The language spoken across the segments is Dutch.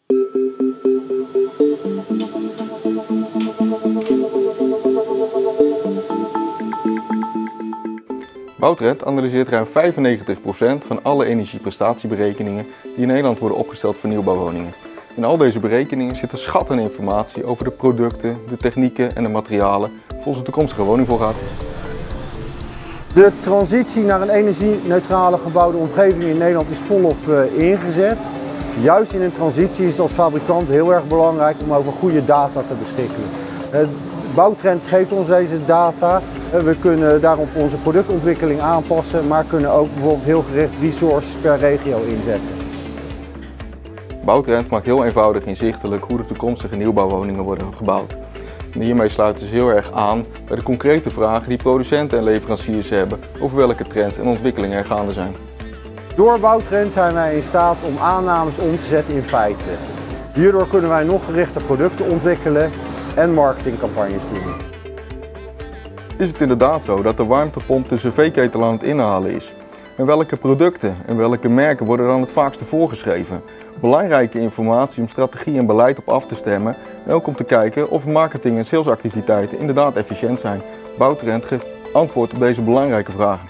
Bouwtrend analyseert ruim 95% van alle energieprestatieberekeningen die in Nederland worden opgesteld voor nieuwbouwwoningen. In al deze berekeningen zit een schat aan informatie over de producten, de technieken en de materialen volgens de toekomstige woningvoorraad. De transitie naar een energie-neutrale gebouwde omgeving in Nederland is volop ingezet. Juist in een transitie is het als fabrikant heel erg belangrijk om over goede data te beschikken. Bouwtrend geeft ons deze data. We kunnen daarop onze productontwikkeling aanpassen, maar kunnen ook bijvoorbeeld heel gericht resources per regio inzetten. Bouwtrend maakt heel eenvoudig inzichtelijk hoe de toekomstige nieuwbouwwoningen worden gebouwd. En hiermee sluiten ze heel erg aan bij de concrete vragen die producenten en leveranciers hebben over welke trends en ontwikkelingen er gaande zijn. Door Bouwtrend zijn wij in staat om aannames om te zetten in feiten. Hierdoor kunnen wij nog gerichter producten ontwikkelen en marketingcampagnes doen. Is het inderdaad zo dat de warmtepomp de cv-ketel aan het inhalen is? En welke producten en welke merken worden dan het vaakste voorgeschreven? Belangrijke informatie om strategie en beleid op af te stemmen en ook om te kijken of marketing- en salesactiviteiten inderdaad efficiënt zijn. Bouwtrend geeft antwoord op deze belangrijke vragen.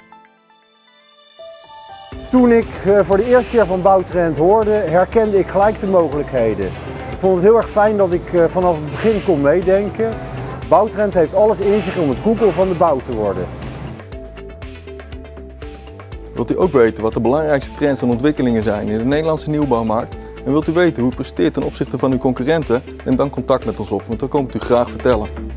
Toen ik voor de eerste keer van Bouwtrend hoorde, herkende ik gelijk de mogelijkheden. Ik vond het heel erg fijn dat ik vanaf het begin kon meedenken. Bouwtrend heeft alles in zich om het Google van de bouw te worden. Wilt u ook weten wat de belangrijkste trends en ontwikkelingen zijn in de Nederlandse nieuwbouwmarkt? En wilt u weten hoe u presteert ten opzichte van uw concurrenten? Neem dan contact met ons op, want dan komen we het u graag vertellen.